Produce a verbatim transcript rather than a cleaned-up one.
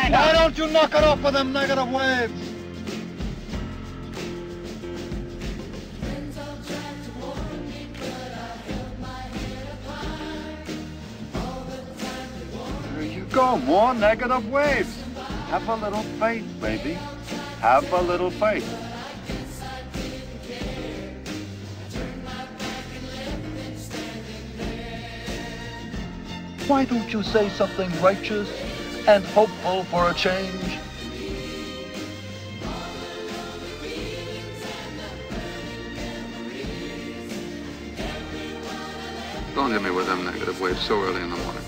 Why don't you knock it off with them negative waves? There you go, more negative waves. Have a little faith, baby. Have a little faith. Why don't you say something righteous and hopeful for a change? Don't hit me with them negative waves so early in the morning.